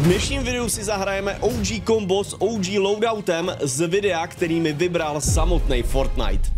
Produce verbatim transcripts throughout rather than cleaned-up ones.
dnešním videu si zahrajeme O G kombo s O G loadoutem z videa, který mi vybral samotný Fortnite.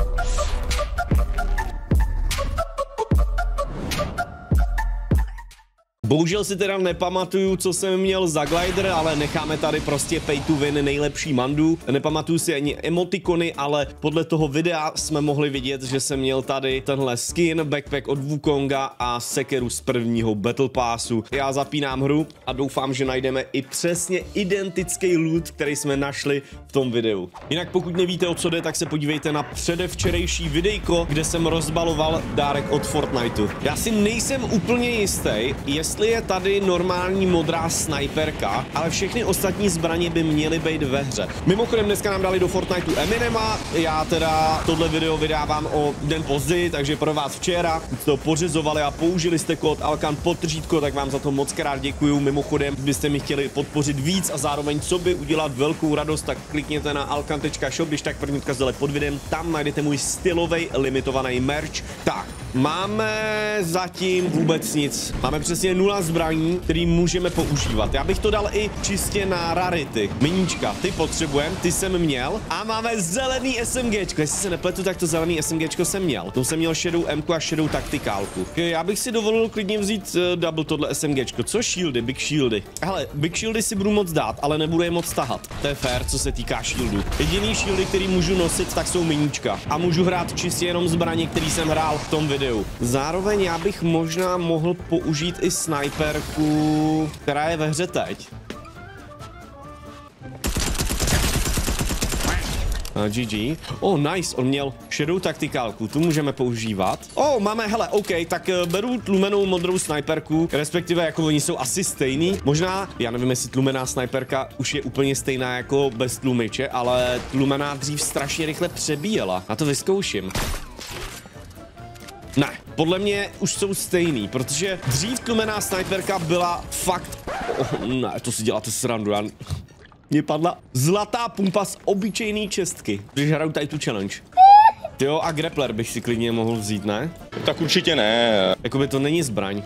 Bohužel si teda nepamatuju, co jsem měl za glider, ale necháme tady prostě pay to win nejlepší mandu. Nepamatuju si ani emotikony, ale podle toho videa jsme mohli vidět, že jsem měl tady tenhle skin, backpack od Wukonga a sekeru z prvního Battle Passu. Já zapínám hru a doufám, že najdeme i přesně identický loot, který jsme našli v tom videu. Jinak pokud nevíte, o co jde, tak se podívejte na předevčerejší videjko, kde jsem rozbaloval dárek od Fortniteu. Já si nejsem úplně jistý, jestli je tady normální modrá snajperka, ale všechny ostatní zbraně by měly být ve hře. Mimochodem dneska nám dali do Fortniteu Eminema, já teda tohle video vydávám o den později, takže pro vás včera jste to pořizovali a použili jste kód Alkan podtržítko, tak vám za to moc krát děkuju. Mimochodem, kdybyste mi chtěli podpořit víc a zároveň sobě udělat velkou radost, tak klikněte na alkan tečka shop, když tak první odkaz dole pod videem, tam najdete můj stylový limitovaný merch. Tak, máme zatím vůbec nic. Máme přesně nula zbraní, který můžeme používat. Já bych to dal i čistě na rarity. Miníčka, ty potřebujeme, ty jsem měl. A máme zelený SMGčko. Jestli se nepletu, tak to zelený SMGčko jsem měl. To jsem měl Shadow M a Shadow taktikálku. Já bych si dovolil klidně vzít uh, double tohle SMGčko. Co shieldy, big shieldy? Hele, big shieldy si budu moc dát, ale nebudu je moc tahat. To je fair, co se týká shieldu. Jediný shieldy, který můžu nosit, tak jsou miníčka. A můžu hrát čistě jenom zbraně, který jsem hrál v tom videu. Zároveň já bych možná mohl použít i snajperku, která je ve hře teď. A G G. Oh, nice, on měl Shadow taktikálku, tu můžeme používat. Oh, máme, hele, OK, tak uh, beru tlumenou modrou snajperku, respektive jako oni jsou asi stejný. Možná, já nevím, jestli tlumená snajperka už je úplně stejná jako bez tlumiče, ale tlumená dřív strašně rychle přebíjela. Na to vyzkouším. Ne, podle mě už jsou stejný, protože dřív tlumená snajperka byla fakt... Oh, ne, to si děláte srandu, já... Mně padla zlatá pumpa z obyčejný čestky, když hraju tady tu challenge. Jo, a grappler bych si klidně mohl vzít, ne? Tak určitě ne. Jakoby to není zbraň.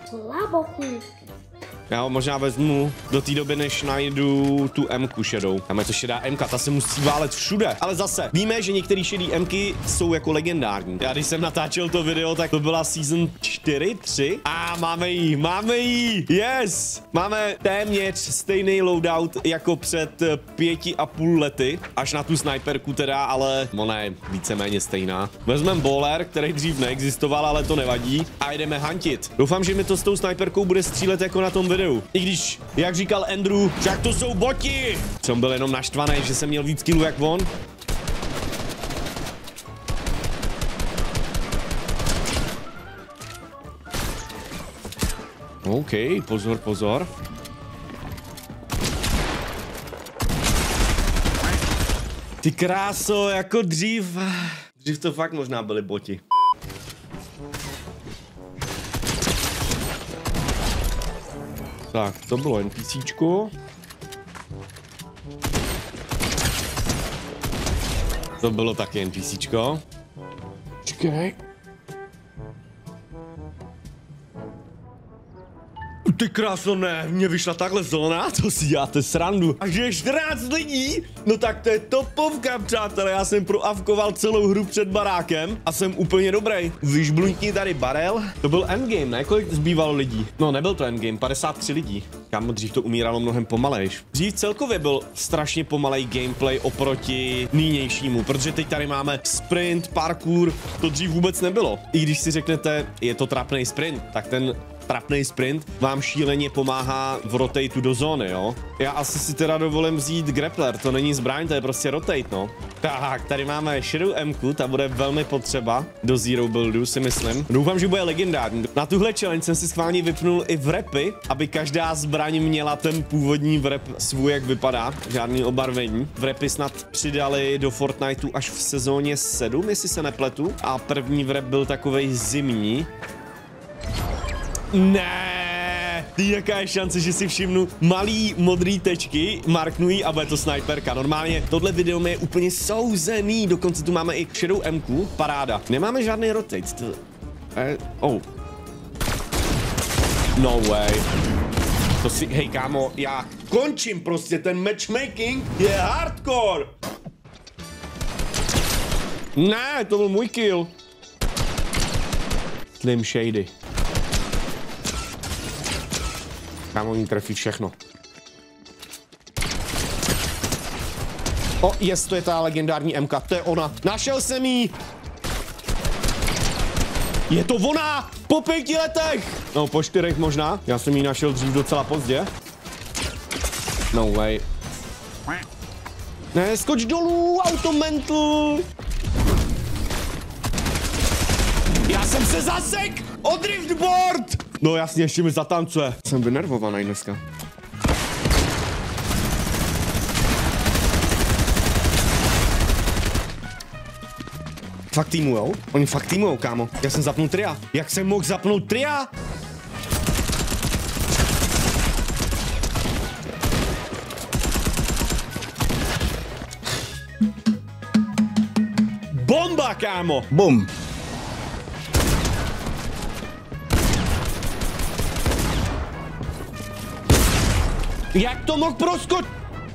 Já ho možná vezmu do té doby, než najdu tu M-ku šedou. Tam je to šedá M-ka, ta se musí válet všude. Ale zase, víme, že některé šedý M-ky jsou jako legendární. Já když jsem natáčel to video, tak to byla season čtyři, tři. A máme jí, máme jí, yes! Máme téměř stejný loadout jako před pěti a půl lety. Až na tu snajperku teda, ale ona je víceméně stejná. Vezmeme bowler, který dřív neexistoval, ale to nevadí. A jdeme huntit. Doufám, že mi to s tou snajperkou bude střílet jako na tom videu. I když, jak říkal Andrew, však to jsou boti! Jsem byl jenom naštvaný, že jsem měl víc killů jak on. OK, pozor, pozor. Ty kráso, jako dřív. Dřív to fakt možná byly boti. Tak, to bylo NPCčko. To bylo taky NPCčko. Počkej. Ty kráso, ne, mě vyšla takhle zóna, to si děláte srandu. A že je čtrnáct lidí, no tak to je topovka, přátelé, já jsem proavkoval celou hru před barákem a jsem úplně dobrý. Vyžbluňkni tady barel, to byl endgame, ne? Kolik zbývalo lidí? No, nebyl to endgame, padesát tři lidí. Kámo, dřív to umíralo mnohem pomalejš. Dřív celkově byl strašně pomalej gameplay oproti nynějšímu, protože teď tady máme sprint, parkour, to dřív vůbec nebylo. I když si řeknete, je to trapný sprint, tak ten trapný sprint vám šíleně pomáhá v rotateu do zóny, jo? Já asi si teda dovolím vzít grappler, to není zbraň, to je prostě rotate, no. Tak, tady máme Shadow M-ku, ta bude velmi potřeba do zero buildu, si myslím. Doufám, že bude legendární. Na tuhle challenge jsem si schválně vypnul i vrepy, aby každá zbraň měla ten původní vrep svůj, jak vypadá, žádný obarvení. Vrepy snad přidali do Fortniteu až v sezóně sedm, jestli se nepletu. A první vrep byl takovej zimní. Ne, ty jaká je šance, že si všimnu malý modrý tečky, marknují a bude to snajperka. Normálně tohle video mi je úplně souzený, dokonce tu máme i Shadow M-ku, paráda. Nemáme žádný rotate, to... Eh, oh. No way. To si, hej kámo, já končím prostě, ten matchmaking je hardcore. Ne, to byl můj kill. Slim Shady. Kámo, oni trefí všechno. O, jest, to je ta legendární M K, to je ona. Našel jsem jí. Je to ona! Po pěti letech! No, po čtyřech možná. Já jsem ji našel dřív docela pozdě. No way. Ne, skoč dolů, automental! Já jsem se zasek! O driftboard! No jasně, ještě mi zatancuje. Jsem vynervovaný dneska. Fakt týmujou? Oni fakt týmujou, kámo. Já jsem zapnul tria. Jak jsem mohl zapnout tria? Bomba, kámo! Bum! Jak to mohl proskočit?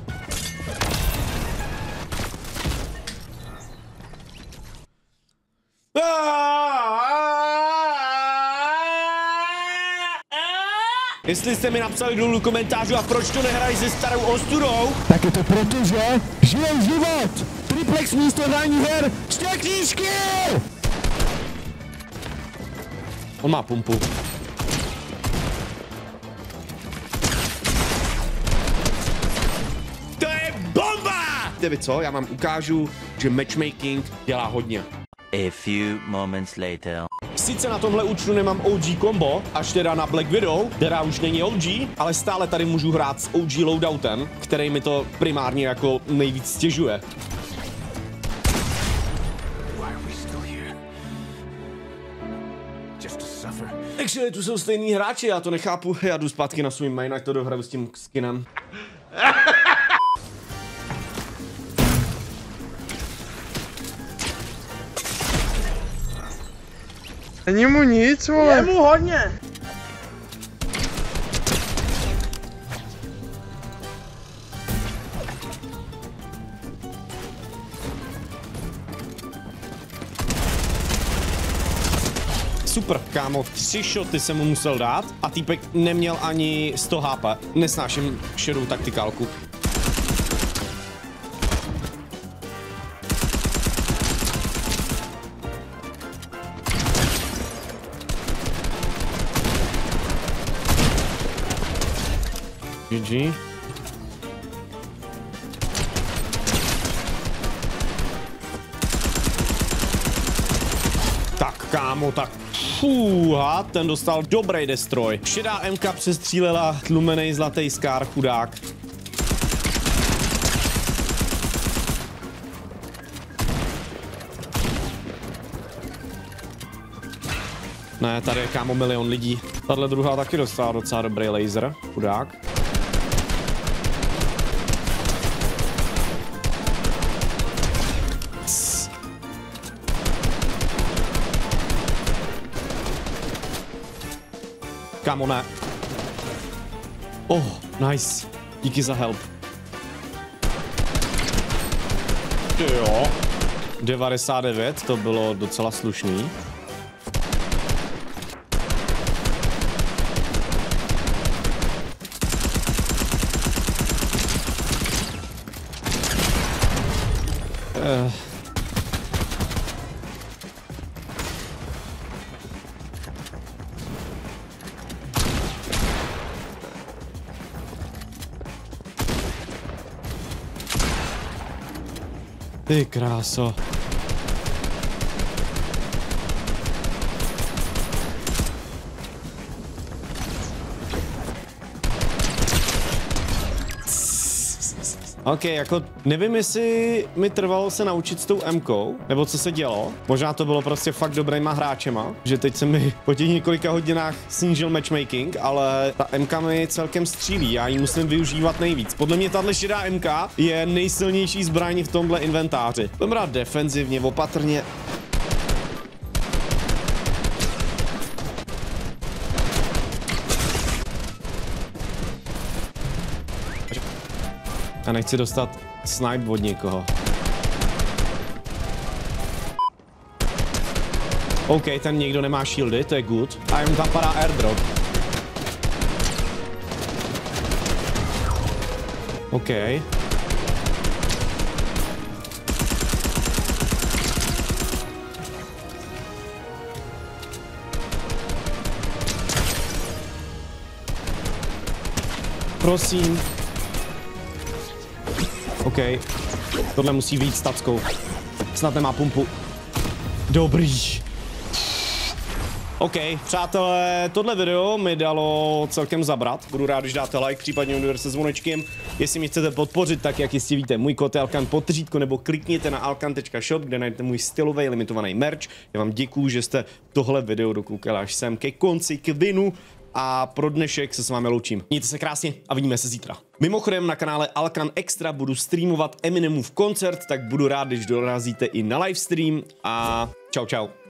Jestli jste mi napsali dolů do komentářů a proč to nehrají se starou ostudou, tak je to proto, že žijou život! Triplex místo hrání her, čte knížky! On má pumpu. To je bomba! Víte vy co, já vám ukážu, že matchmaking dělá hodně. A few moments later. Sice na tomhle účtu nemám O G kombo, až teda na Black Widow, která už není O G, ale stále tady můžu hrát s O G loadoutem, který mi to primárně jako nejvíc stěžuje. Takže tu jsou stejný hráči, já to nechápu, já jdu zpátky na svůj main, ať to dohraju s tím skinem. Není mu nic, vole. Je mu hodně. Super, kámo, tři shoty jsem mu musel dát a týpek neměl ani sto H P. Nesnáším šedou taktikálku. G G. Tak, kámo, tak. Fúha, ten dostal dobrý destroj. Šedá M K přestřílela tlumenej zlatý skár, chudák. Ne, tady je, kámo, milion lidí. Tahle druhá taky dostala docela dobrý laser, chudák. Kámo, ne. Oh, nice. Díky za help. Jo. devadesát devět, to bylo docela slušný. Uh. Ty kráso. OK, jako nevím, jestli mi trvalo se naučit s tou M-kou, nebo co se dělo. Možná to bylo prostě fakt dobrýma hráčema, že teď se mi po těch několika hodinách snížil matchmaking, ale ta M-ka mi celkem střílí, já ji musím využívat nejvíc. Podle mě tahle šedá M K je nejsilnější zbraň v tomhle inventáři. Budem rád defenzivně, opatrně. A nechci dostat snipe od někoho. OK, ten někdo nemá shieldy, to je good. A jen tam padá airdrop. OK. Prosím. OK. Tohle musí vyjít s tackou. Snad nemá pumpu. Dobrý. OK, přátelé, tohle video mi dalo celkem zabrat. Budu rád, když dáte like, případně udržte se zvonečkem. Jestli mě chcete podpořit, tak jak jistě víte, můj kód je Alkan podtržítko, nebo klikněte na alkan tečka shop, kde najdete můj stylový limitovaný merch. Já vám děkuju, že jste tohle video dokoukali až sem ke konci, k vinu. A pro dnešek se s vámi loučím. Mějte se krásně a vidíme se zítra. Mimochodem na kanále Alkan Extra budu streamovat Eminemův koncert, tak budu rád, když dorazíte i na livestream a čau čau.